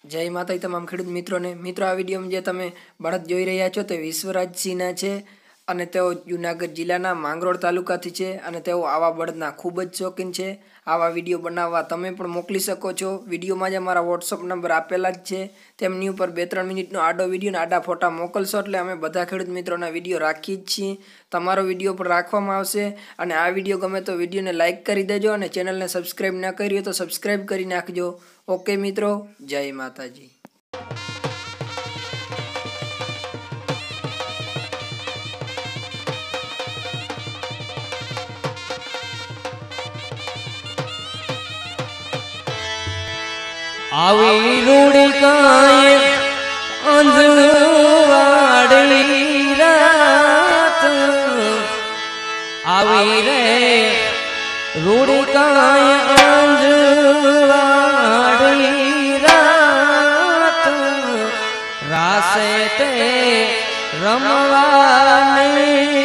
જય માતાજી તમામ ખેડૂત મિત્રોને મિત્રો આ વિડીયોમાં જે તમે બળદ જોઈ રહ્યા છો તે વિશ્વરાજસિંહના છે અને તેઓ જુનાગઢ જિલ્લાના માંગરોળ તાલુકાથી છે અને તેઓ આવા બળદના ખૂબ જ શોખીન છે। આવા વિડીયો બનાવવા તમે પણ મોકલી શકો છો। વિડીયોમાં જ અમારા વોટ્સઅપ નંબર આપેલા જ છે, તેમની ઉપર 2-3 મિનિટનો આડો વિડીયો અને આડા ફોટા મોકલશો એટલે અમે બધા ખેડૂત મિત્રોના વિડીયો રાખીએ જ છીએ। તમારો વિડીયો પણ રાખવામાં આવશે અને આ વિડીયો ગમે તો વિડીયોને લાઇક કરી દેજો અને ચેનલને સબસ્ક્રાઈબ ન કરી હોય તો સબસ્ક્રાઈબ કરી નાખજો। ઓકે મિત્રો, જય માતાજી। આવી રૂડી કાય અંજવાડી રાત આવી રે રૂડી કાય અંજવાડી રાત રાસે તે રમવાની